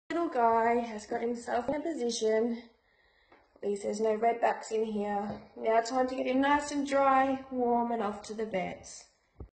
Little guy has got himself in a position. At least there's no redbacks in here. Now time to get him nice and dry, warm and off to the vets.